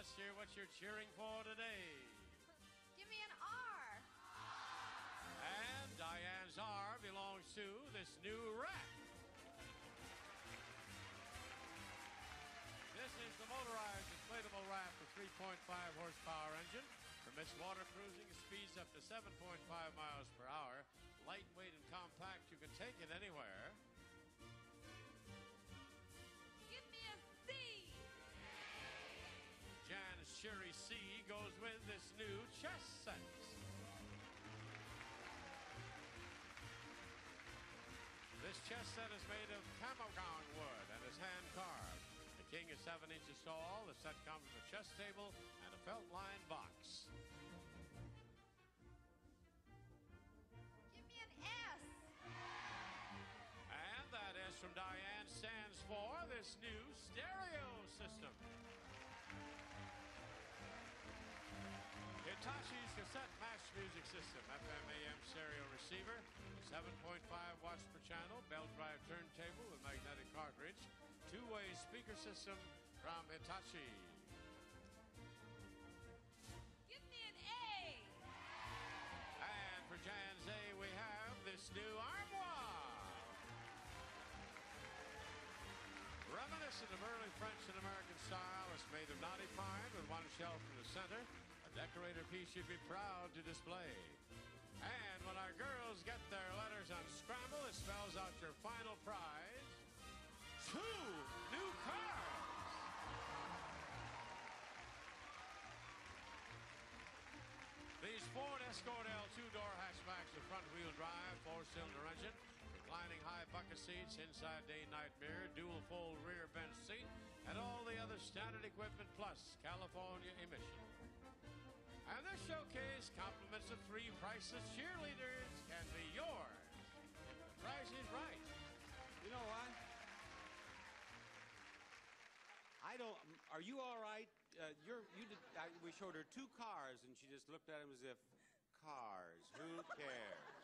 Let's hear what you're cheering for today. Give me an R. And Diane's R belongs to this new raft. This is the motorized inflatable raft with 3.5 horsepower engine. Permits water cruising at speeds up to 7.5 miles per hour. Lightweight and compact, you can take it anywhere. Give me a C. Jan's Cherry C goes with this new chess set. This chess set is made of camogang wood and is hand carved. The king is 7 inches tall. The set comes with a chess table and a felt-lined box. Give me an S. And that S from Diane stands for this new stereo system. Hitachi's cassette match music system, FM/AM stereo receiver, 7.5 watts per channel, belt drive turntable with magnetic cartridge, two-way speaker system from Hitachi. Give me an A. And for Jan's A, we have this new armoire. Reminiscent of early French and American style, it's made of knotty pine with one shelf in the center. A decorator piece you'd be proud to display. And when our girls get their letters unscrambled, it spells out your final prize. 2 new cars. These Ford Escort L 2-door hatchbacks with front-wheel drive, 4-cylinder engine, reclining high bucket seats, inside day-night mirror, dual-fold rear bench seat, and all the other standard equipment plus California emission. And this showcase compliments of 3 priceless cheerleaders can be yours. The price is right. You know what? I don't. Are you all right? We showed her 2 cars, and she just looked at them as if cars. Who cares?